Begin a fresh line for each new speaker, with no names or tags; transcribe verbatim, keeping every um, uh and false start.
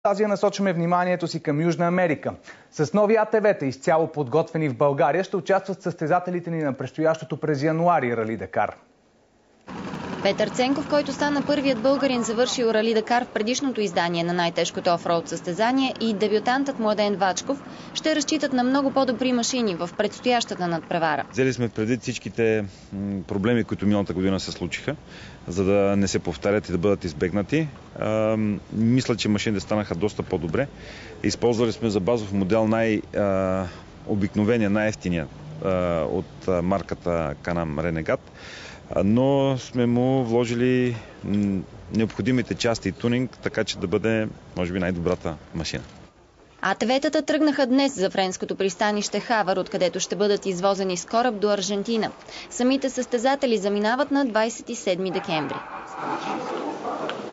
Азия насочваме вниманието си към Южна Америка. С нови А Т В-та, изцяло подготвени в България, ще участват състезателите ни на предстоящото през януари Рали Дакар.
Петър Ценков, който стана първият българин завършил Рали Дакар в предишното издание на най-тежкото офроуд състезание, и дебютантът Младен Вачков ще разчитат на много по-добри машини в предстоящата надпревара.
Взели сме предвид всичките проблеми, които миналата година се случиха, за да не се повтарят и да бъдат избегнати. А, мисля, че машините станаха доста по-добре. Използвали сме за базов модел най-обикновения, най-ефтиния от марката Can-Am Renegade, но сме му вложили необходимите части и тунинг, така че да бъде, може би, най-добрата машина.
А Т В-тата тръгнаха днес за френското пристанище Хавър, откъдето ще бъдат извозени с кораб до Аржентина. Самите състезатели заминават на двадесет и седми декември.